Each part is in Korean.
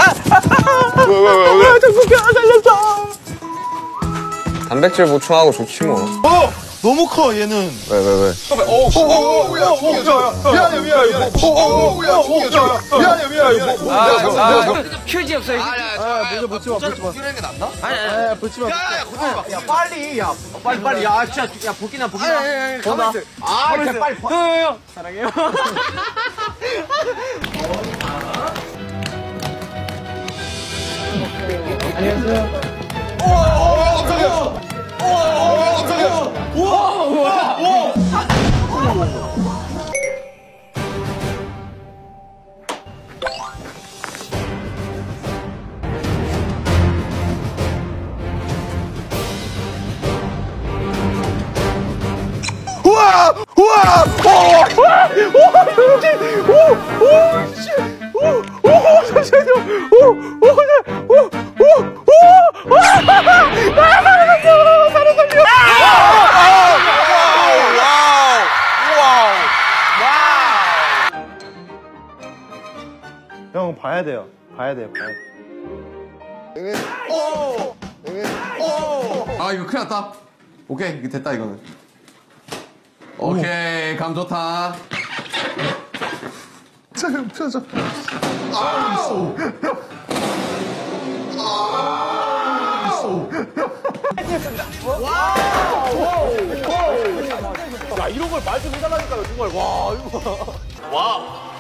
왜? 정국이 살렸어. 단백질 보충하고 좋지 뭐. 너무 커 얘는. 왜? 미안해. 휴지 없어. 먼저 붙지 마. 이런 게 낫나? 아니, 붙지 마. 야, 빨리. 빨리. 야, 진짜. 야, 보기나. 가만히 있어. 그냥 빨리. 형. 사랑해요. 안녕하세요. 형 봐야 돼요. 아 이거 큰일 났다. 오케이 이거 됐다 이거는. 오케이 감 좋다. 야, 이런 걸 말 좀 해달라니까요, 정말. 와, 이거. 와.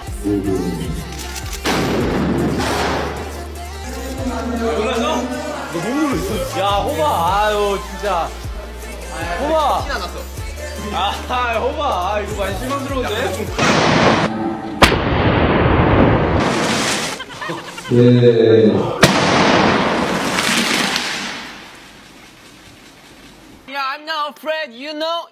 놀랐어? 너 너무 놀랐어? 야, 호바. 아유, 진짜. 호바. 티나 났어. 아, 호바. 이거 많이 실망스러운데? Yeah, I'm not afraid, you know.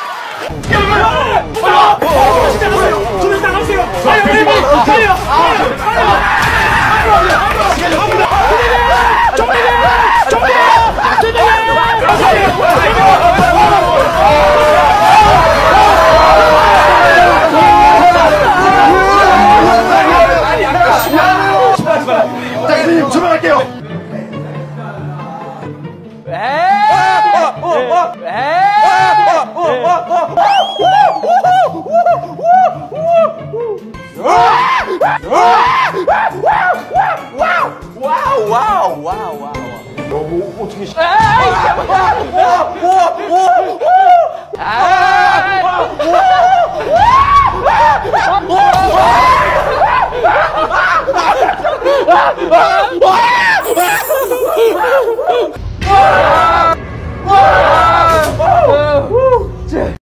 좀 나가세요. 빨리.